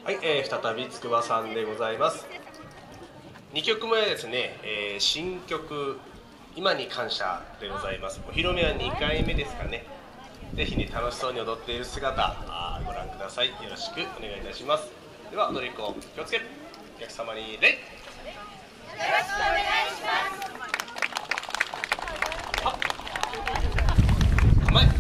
はい、再び筑波さんでございます。2曲目はですね、新曲「今に感謝」でございます。お披露目は2回目ですかね。ぜひね、楽しそうに踊っている姿ご覧ください。よろしくお願いいたします。では踊り子気をつけ、お客様に礼。よろしくお願いします。 構え。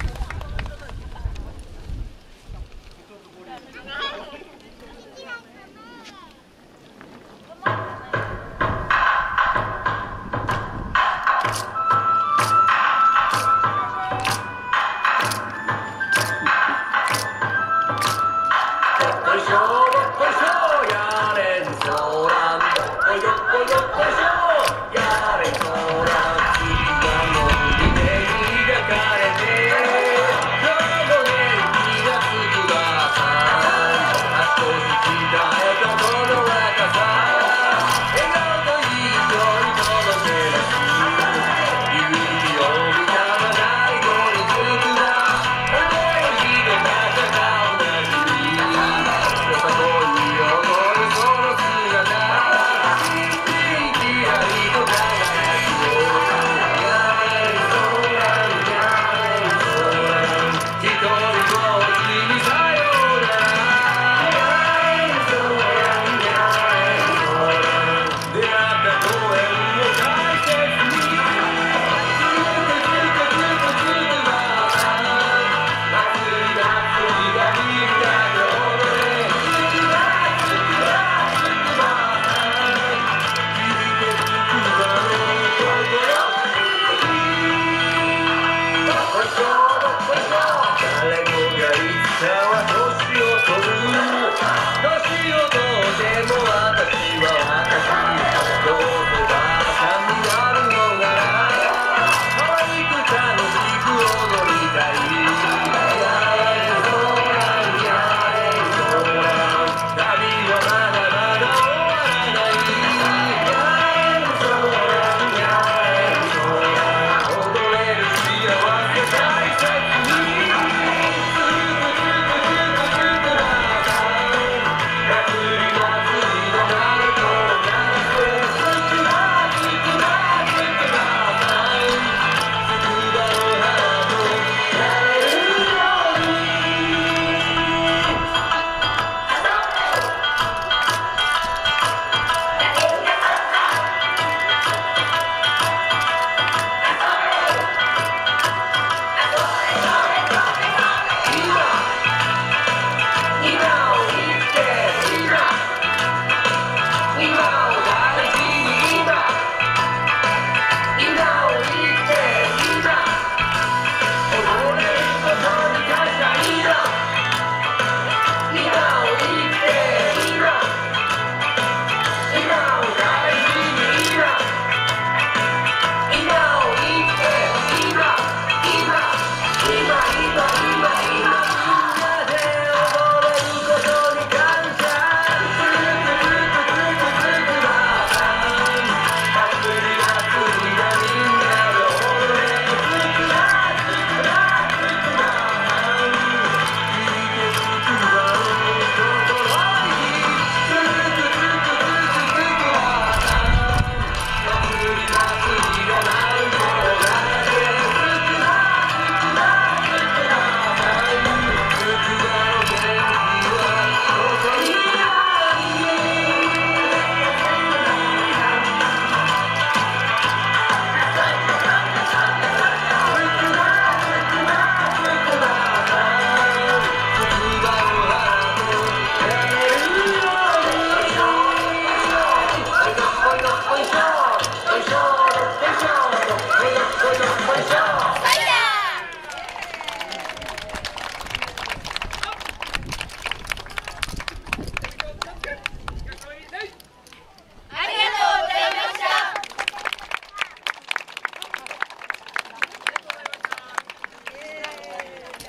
よいしょ。